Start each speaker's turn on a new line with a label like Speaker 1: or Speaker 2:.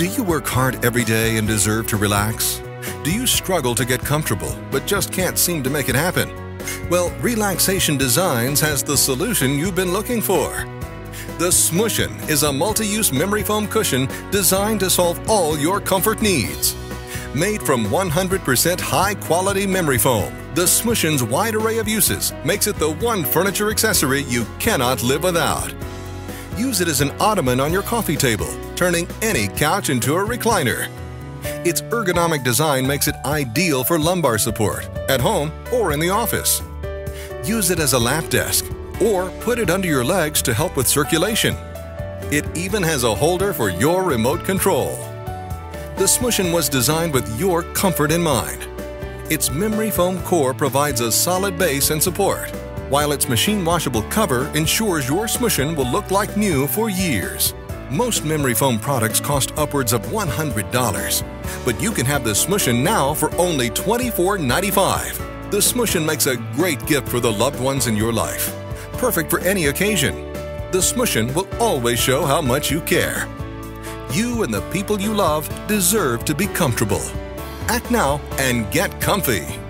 Speaker 1: Do you work hard every day and deserve to relax? Do you struggle to get comfortable but just can't seem to make it happen? Well, Relaxation Designs has the solution you've been looking for. The Smooshin is a multi-use memory foam cushion designed to solve all your comfort needs. Made from 100% high-quality memory foam, the Smooshin's wide array of uses makes it the one furniture accessory you cannot live without. Use it as an ottoman on your coffee table, turning any couch into a recliner. Its ergonomic design makes it ideal for lumbar support, at home or in the office. Use it as a lap desk, or put it under your legs to help with circulation. It even has a holder for your remote control. The Smooshin was designed with your comfort in mind. Its memory foam core provides a solid base and support, while its machine washable cover ensures your Smooshin will look like new for years. Most memory foam products cost upwards of $100, but you can have the Smooshin now for only $24.95. The Smooshin makes a great gift for the loved ones in your life. Perfect for any occasion. The Smooshin will always show how much you care. You and the people you love deserve to be comfortable. Act now and get comfy.